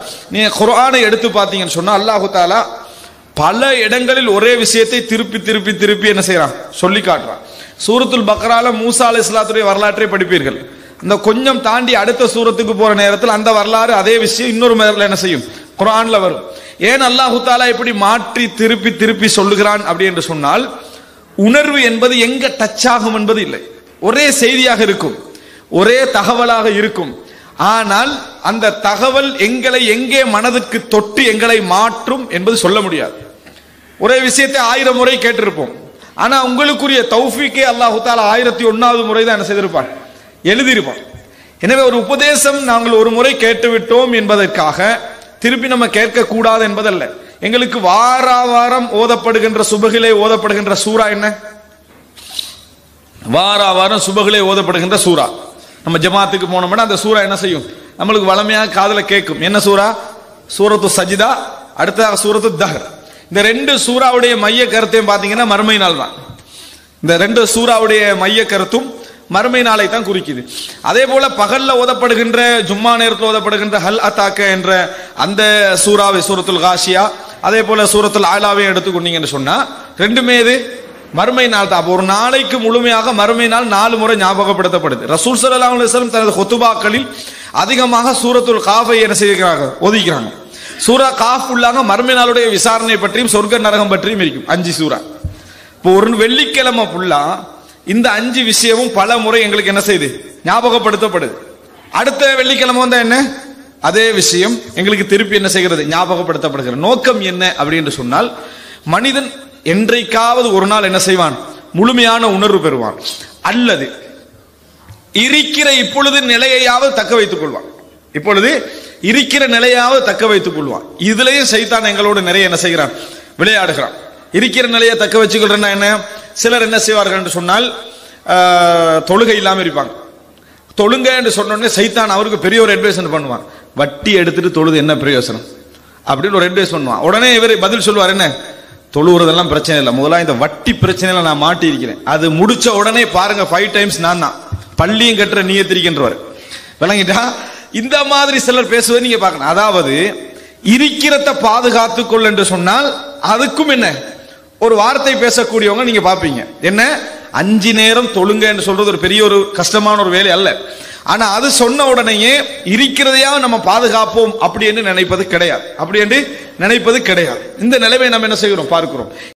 நீங்க குர்ஆனை எடுத்து பார்த்தீங்கன்னு சொன்னா அல்லாஹ் தஆலா பல இடங்களில் ஒரே விஷயத்தை திருப்பி திருப்பி திருப்பி என்ன செய்யறான் சொல்லி காட்டுறான். சூரத்துல் பக்ரால மூசா அலைஹிஸ்ஸலாத்துடைய வரலாற்றை படிப்பீர்கள். அந்த கொஞ்சம் தாண்டி அடுத்த சூரத்துக்கு போற நேரத்தில் அந்த வரலாறு அதே விஷயம் இன்னொரு மேல என்ன செய்யும் குர்ஆன்ல வரும். ஏன் அல்லாஹ் தஆலா இப்படி மாற்றி திருப்பி திருப்பி சொல்லுகிறான் அப்படி என்று சொன்னால், உணர்வு என்பது எங்க டச் ஆகும் என்பது இல்லை. ஒரே செய்தியாக இருக்கும், ஒரே தகவலாக இருக்கும். ஆனால் அந்த தகவல் எங்களை எங்கே மனதுக்கு தொட்டு எங்களை மாற்றும் என்பது சொல்ல முடியாது. ஒரே விஷயத்தை 1000 முறை கேட்டிருப்போம். ஆனா உங்களுக்குரிய தௌஃபீக்கே அல்லாஹ் தஆலா 1001வது முறை தான் என்ன செய்திருப்பான், எழுதியிருப்பான். எனவே ஒரு உபதேசம் நாங்கள் ஒரு முறை கேட்டுவிட்டோம் என்பதற்காக திருப்பி நம்ம கேட்க கூடாது என்பதல்ல. எங்களுக்கு வாரம் ஓதப்படுகின்ற சுபகிலே ஓதப்படுகின்ற சூரா என்ன? வாரம் சுபகிலே ஓதப்படுகின்ற சூரா. நம்ம ஜமாத்துக்கு போனோம்னா அந்த சூரா என்ன செய்யும், நம்மளுக்கு வளமையாக காதுல கேட்கும். என்ன சூரா? சூரத்து சஜிதா, அடுத்த சூரத்து தஹர். இந்த ரெண்டு சூறாவுடைய மைய கருத்தையும் பாத்தீங்கன்னா மறுமை நாள் தான். இந்த ரெண்டு சூறாவுடைய மைய கருத்தும் மறுமை நாளை தான் குறிக்குது. அதே போல பகல்ல ஓதப்படுகின்ற ஜும்மா நேரத்தில் ஓதப்படுகின்ற ஹல் அத்தாக்க என்ற அந்த சூறாவை சூரத்துல் காஷியா, அதே போல சூரத்துல் ஆலாவை எடுத்துக்கொண்டீங்கன்னு சொன்னா ரெண்டுமே இது மறுமை நாள் தான். ஒரு நாளைக்கு முழுமையாக மறுமை நாள் 4 முறை ஞாபகப்படுத்தப்படுது. ரசூல் ஸல்லல்லாஹு அலைஹி வஸல்லம் தனது குத்துபாக்களில் அதிகமாக சூரத்துல் காஃபை என்ன செய்கிறாங்க, ஓதிக்கிறாங்க. சூரா காஃப் உள்ளாக மறுமை நாளுடைய விசாரணை பற்றியும் சொர்க்க நரகம் பற்றியும் இருக்கும் 5 சூரா. இப்போ ஒரு வெள்ளிக்கிழமை ஃபுல்லா இந்த 5 விஷயமும் பல முறை எங்களுக்கு என்ன செய்யுது, ஞாபகப்படுத்தப்படுது. அடுத்த வெள்ளிக்கிழமை வந்தா என்ன, அதே விஷயம் எங்களுக்கு திருப்பி என்ன செய்கிறது, ஞாபகப்படுத்தப்படுகிறது. நோக்கம் என்ன அப்படின்னு சொன்னால், மனிதன் என்றைக்காவது ஒரு நாள் என்ன செய்வான், முழுமையான உணர்வு பெறுவான், அல்லது இருக்கிற இப்பொழுது நிலையாவது தக்க வைத்துக் கொள்வான். இப்பொழுது இருக்கிற நிலையாவது தக்க வைத்துக் கொள்வான். இதுலயும் சைத்தான் எங்களோடு நிறைய என்ன செய்கிறான், விளையாடுகிறான். இருக்கிற நிலையை தக்க வச்சுக்கொள்றேன்னா என்ன, சிலர் என்ன செய்வார்கள் என்று சொன்னால் தொழுகை இல்லாம இருப்பாங்க. தொழுங்க என்று சொன்னோடனே சைத்தான் அவருக்கு பெரிய ஒரு அட்வைஸ் பண்ணுவான், வட்டி எடுத்துட்டு தொழுது என்ன பிரயோசனம் அப்படின்னு ஒரு அட்வைஸ் பண்ணுவான். உடனே இவர் பதில் சொல்லுவார், என்ன தொழுவுறதெல்லாம் பிரச்சனை இல்லை, முதல்ல இந்த வட்டி பிரச்சனையில நான் மாட்டி இருக்கிறேன், அது முடிச்ச உடனே பாருங்க 5 டைம்ஸ் நான் தான் பள்ளியும் கட்டுற நீயத்திருக்கின்றவர். விளங்கிட்டா? இந்த மாதிரி சிலர் பேசுவதை நீங்க பார்க்கணும். அதாவது இருக்கிறத பாதுகாத்துக் கொள் என்று சொன்னால் அதுக்கும் என்ன ஒரு வார்த்தை பேசக்கூடியவங்க நீங்க பாப்பீங்க. என்ன 5 நேரம் தொழுங்க என்று சொல்றது ஒரு பெரிய ஒரு கஷ்டமான ஒரு வேலை அல்ல. ஆனா அது சொன்ன உடனேயே இருக்கிறதையாவது நம்ம பாதுகாப்போம் அப்படி என்று நினைப்பது கிடையாது. இந்த நிலைமை நம்ம என்ன செய்கிறோம் பார்க்கிறோம்.